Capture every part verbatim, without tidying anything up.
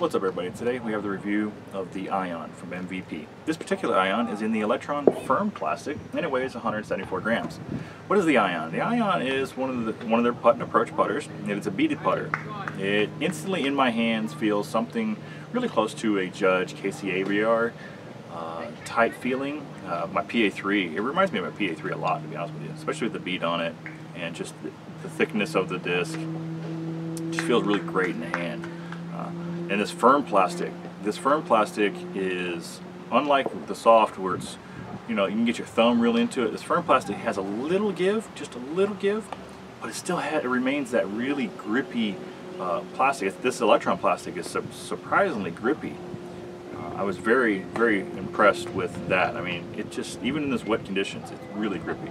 What's up everybody? Today we have the review of the Ion from M V P. This particular Ion is in the Electron Firm plastic and it weighs one hundred seventy-four grams. What is the Ion? The Ion is one of the one of their putt and approach putters, and it's a beaded putter. It instantly in my hands feels something really close to a Judge K C A V R uh, type feeling. Uh, my P A three, it reminds me of my P A three a lot, to be honest with you, especially with the bead on it and just the, the thickness of the disc. It just feels really great in the hand. Uh, and this firm plastic, this firm plastic is unlike the soft where it's, you know, you can get your thumb real into it. This firm plastic has a little give, just a little give, but it still has, it remains that really grippy uh, plastic. This Electron plastic is su surprisingly grippy. Uh, I was very, very impressed with that. I mean, it just, even in this wet conditions, it's really grippy.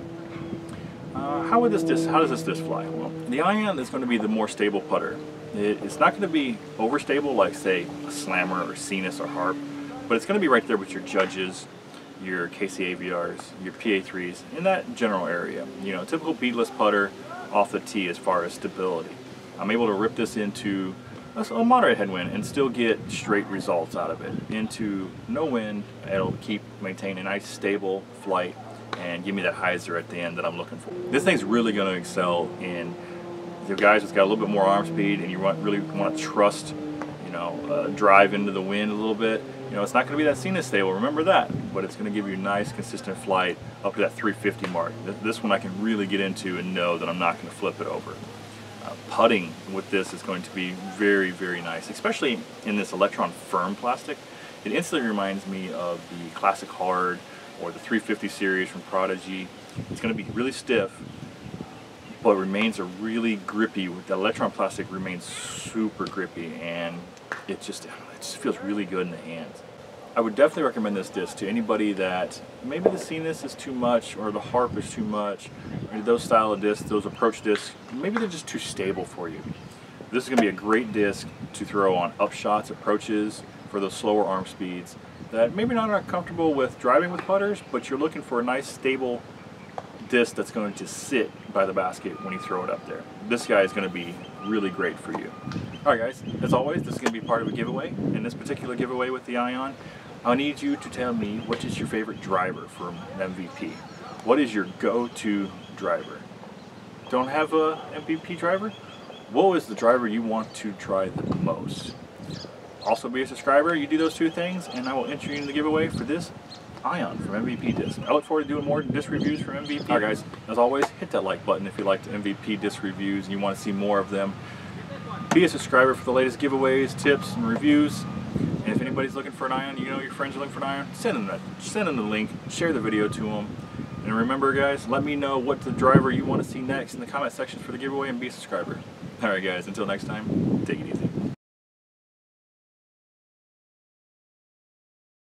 Uh, how would this disc, how does this disc fly? Well, the Ion is going to be the more stable putter. It, it's not going to be overstable like, say, a Slammer or Cenis or Harp, but it's going to be right there with your Judges, your K C A V Rs, your P A threes, in that general area. You know, typical beadless putter off the tee as far as stability. I'm able to rip this into a, a moderate headwind and still get straight results out of it. Into no wind, it'll keep maintain a nice stable flight and give me that hyzer at the end that I'm looking for. This thing's really going to excel in the guys that's got a little bit more arm speed and you want, really want to trust, you know, uh, drive into the wind a little bit. You know, it's not going to be that Cenis stable, remember that, but it's going to give you nice consistent flight up to that three fifty mark. This one I can really get into and know that I'm not going to flip it over. Uh, putting with this is going to be very, very nice, especially in this Electron Firm plastic. It instantly reminds me of the Classic Hard or the three fifty series from Prodigy. It's going to be really stiff, but it remains a really grippy. The Electron plastic remains super grippy, and it just, it just feels really good in the hands. I would definitely recommend this disc to anybody that maybe the Cenis is too much or the Harp is too much, or those style of discs, those approach discs, maybe they're just too stable for you. This is going to be a great disc to throw on upshots, approaches, for those slower arm speeds that maybe not are comfortable with driving with putters, but you're looking for a nice stable disc that's going to sit by the basket when you throw it up there. This guy is going to be really great for you. Alright guys, as always, this is going to be part of a giveaway. In this particular giveaway with the Ion, I need you to tell me what is your favorite driver from M V P. What is your go-to driver? Don't have a M V P driver? What is the driver you want to try the most? Also be a subscriber, you do those two things, and I will enter you in the giveaway for this Ion from M V P Disc. I look forward to doing more disc reviews from M V P. Alright guys, as always, hit that like button if you like the M V P disc reviews and you want to see more of them. Be a subscriber for the latest giveaways, tips, and reviews. And if anybody's looking for an Ion, you know your friends are looking for an Ion, send them, that, send them the link, share the video to them. And remember guys, let me know what the driver you want to see next in the comment section for the giveaway, and be a subscriber. Alright guys, until next time, take it easy.